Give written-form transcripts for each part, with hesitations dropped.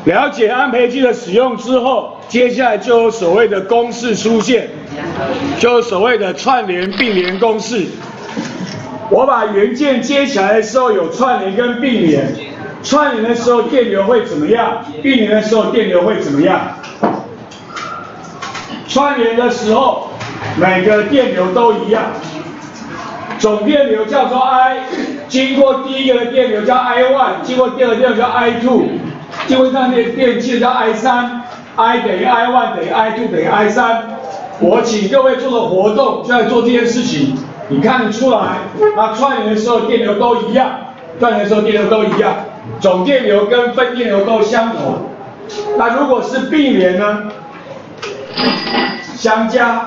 了解安培计的使用之后，接下来就有所谓的公式出现，就有所谓的串联并联公式。我把元件接起来的时候有串联跟并联，串联的时候电流会怎么样？并联的时候电流会怎么样？串联的时候，每个电流都一样，总电流叫做 I， 经过第一个的电流叫 I1， 经过第二个电流叫 I2， 经过上面电器叫 I3，I 等于 I1 等于 I2 等于 I3。我请各位做个活动，就在做这件事情，你看得出来，它串联的时候电流都一样，串联的时候电流都一样，总电流跟分电流都相同。那如果是并联呢？相加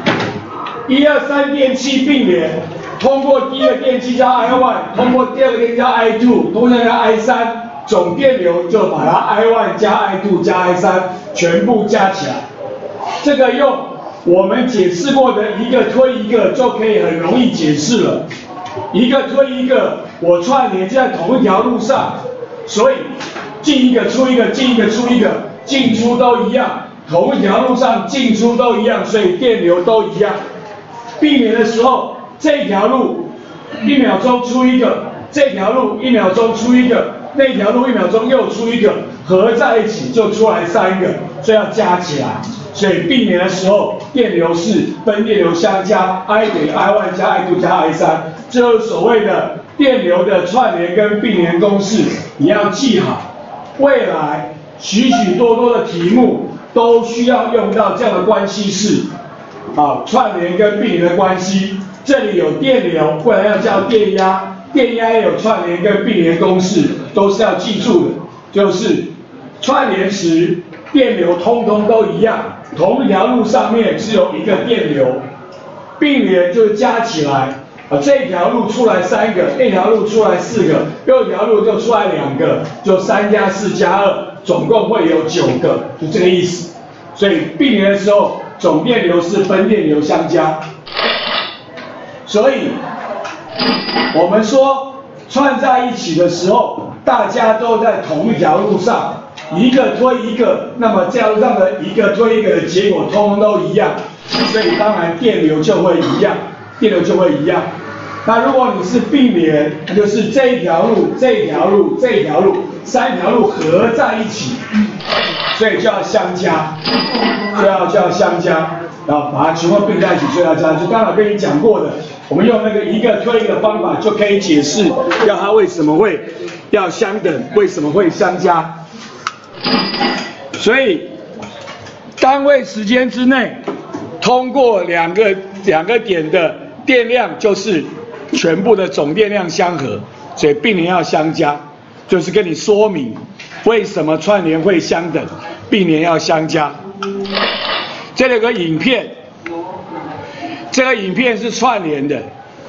，1、2、3电器并联，通过第一个电器叫 I1， 通过第二个电器叫 I2， 通过叫 I3， 总电流就把它 I1 加 I2 加 I3 全部加起来。这个用我们解释过的一个推一个就可以很容易解释了。一个推一个，我串联就在同一条路上，所以进一个出一个，进一个出一个，进出都一样。同一条路上进出都一样，所以电流都一样。并联的时候，这条路1秒钟出一个，这条路1秒钟出一个，那条路1秒钟又出一个，合在一起就出来3个，所以要加起来。所以并联的时候，电流是分电流相加 ，I 等于 I1 加 I2 加 I3， 这就是所谓的电流的串联跟并联公式，你要记好。未来许许多多的题目都需要用到这样的关系式，串联跟并联的关系。这里有电流，不然要叫电压，电压也有串联跟并联公式，都是要记住的。就是串联时电流通通都一样，同一条路上面只有一个电流，并联就加起来，这条路出来3个，那条路出来4个，右条路就出来2个，就3加4加2，总共会有9个，就这个意思。所以并联的时候，总电流是分电流相加。所以我们说串在一起的时候，大家都在同一条路上，一个推一个，那么这条路上的一个推一个的结果通通都一样，所以当然电流就会一样，电流就会一样。那如果你是并联，那就是这一条路、这一条路、这一条路，3条路合在一起，所以就要相加，就要相加，然后把它全部并在一起，所以要加。就刚才跟你讲过的，我们用那个一个推一个方法就可以解释，要它为什么会要相等，为什么会相加。所以单位时间之内，通过两个点的电量就是全部的总电量相合，所以并联要相加，就是跟你说明为什么串联会相等，并联要相加。这里有个影片，这个影片是串联的，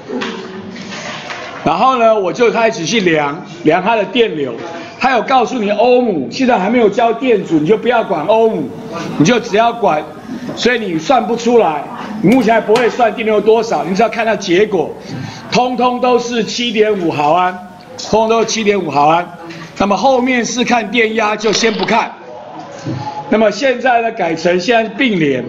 然后呢，我就开始去量它的电流，它有告诉你欧姆，现在还没有教电阻，你就不要管欧姆，你就只要管，所以你算不出来，你目前还不会算电流多少，你只要看到结果，通通都是 7.5 毫安，通通都是 7.5 毫安。那么后面是看电压，就先不看。那么现在呢，改成现在并联，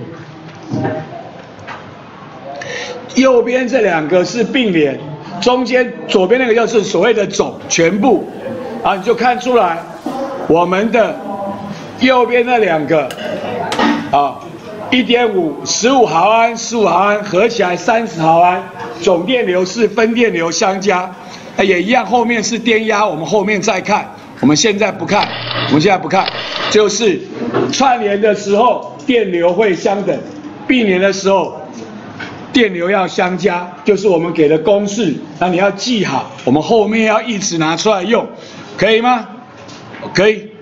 右边这2个是并联，中间左边那个就是所谓的总全部，你就看出来我们的右边那2个1.5 15毫安15毫安合起来30毫安，总电流是分电流相加，也一样，后面是电压，我们后面再看，我们现在不看，就是串联的时候电流会相等，并联的时候电流要相加，就是我们给的公式，那你要记好，我们后面要一直拿出来用，可以吗？可以。